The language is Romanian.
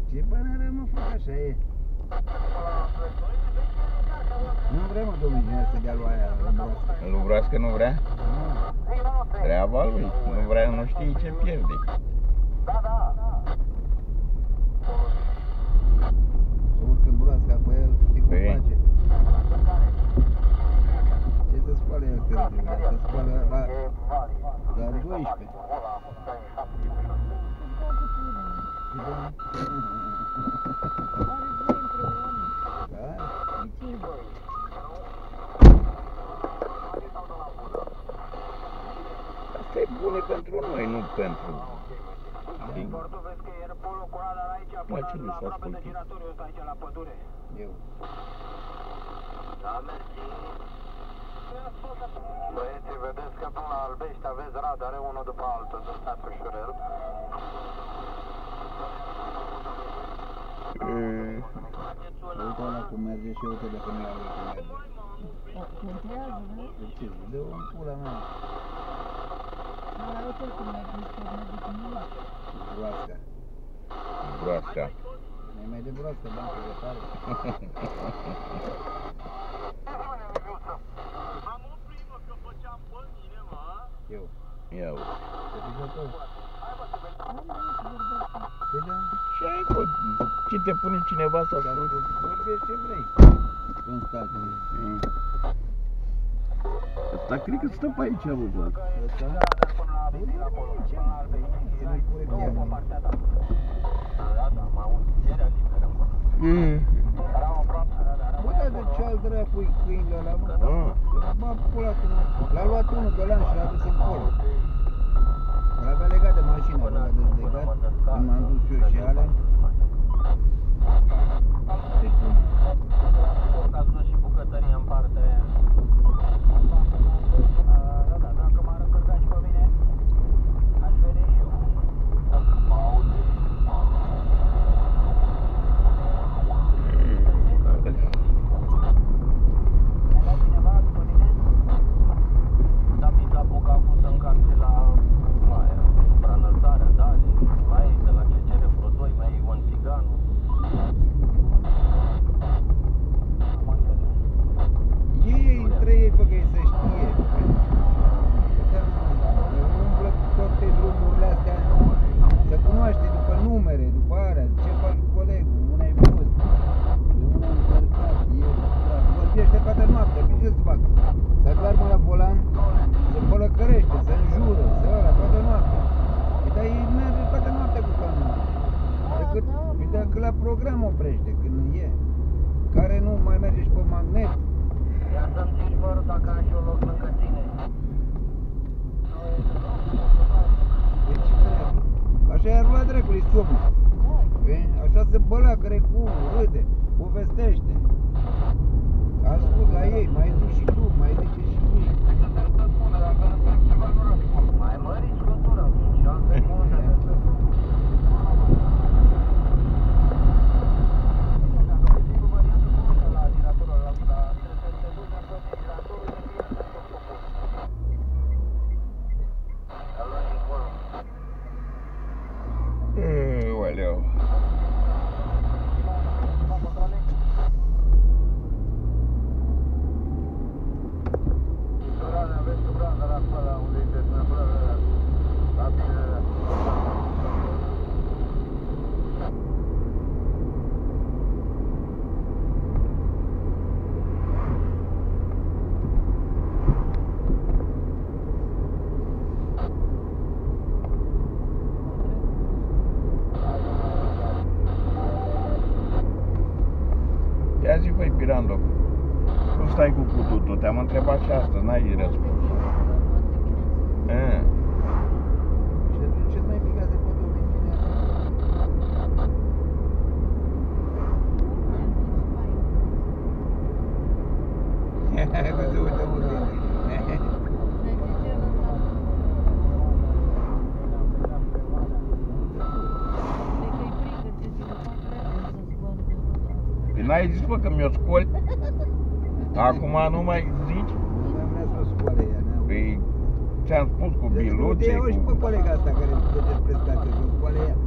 Ce banară mă fac, așa e. Nu vrem, mă, domnul inginer, să dea lui aia lubroască. Lubroască nu vrea? Nu. Treaba lui. Nu vrea, nu știe ce pierde. Să urcă broasca pe el, știi cum face? Ce se spală el crede? Se spală la 12. Asta e bune pentru noi, nu pentru... La cine s-a ascultat? Eu. Da, mersi. Băieții, vedeți că până la Albești aveți radare unul după altul, să stați ușurel. Uite ăla cum merge și uite dacă nu aude cum merge. Contează, nu? Ce? Dă-o în pula mea. Dar uite cum merge, merge cu mine. Broasca. Broasca. Nu mai de broască, bancă de tare. Am oprit, mă, că făceam pe mine, mă. Eu. Ia uite. Te pică tot. Păi da, ce ai, bă? Ce te pune cineva să asculti? Vorbești ce vrei. În state. Ăsta cred că stă pe aici, bă, bă. Ăsta? Păi nu e ce, mă. Să nu-i pune chiar. Bă, dar de ce al dracu-i câinile ăla, mă? Bă, pula, l-a luat unul de lan și l-a dus încolo. L-avea legat de mașină, l-a dezlegat, când m-am dus eu și alea. Deci, Ați dus și bucătăria în partea aia. Da, dacă m-ar încărca și pe mine, aș veni și eu. Mă auzi? Era cineva după mine? Da, mi s-a apucat cu să încarce la supraînălțarea, da, mai e de la CCR vreo 2, mai e Ion Țiganu. ei între ei, bă, că-i să știe. Umblă toate drumurile astea, se cunoaște după numere, după alea, ce faci colegul, unde ai fost, de unde ai încărcat, vorbește toată noaptea, ce să facă? Să doarmă la volan, se pălăcărește, se înjură, se ăla, toată noaptea. Păi, dar ei merge toată noaptea cu camionul. Decât la program oprește, când e. Care nu mai merge și pe magnet. Ia să-mi zici, mă rog, dacă ai și un loc lângă tine. Deci ce dracu? Așa i-a rulat dracului somnul. Așa se băleacăre cu unul, râde, povestește. Ascult la ei, mai zici și tu, mai zice și ei. Mai măriți cultura, 5 ani de secundă. Oleu. Ia zi, băi, Pirando, cum stai cu cututul? Te-am întrebat și astăzi, n-ai răspuns. Și atunci ce mai picați de pe domnul inginer? Că se uită puțin. Păi n-ai zis, bă, că mi-o scoli? Acum nu mai zici? Nu mai vrea să o scoale ea, n-am. Păi ți-am spus cu Deci nu te biluțe, iau și pe cu... colega asta care îți dă despre stație, să o scoale ea.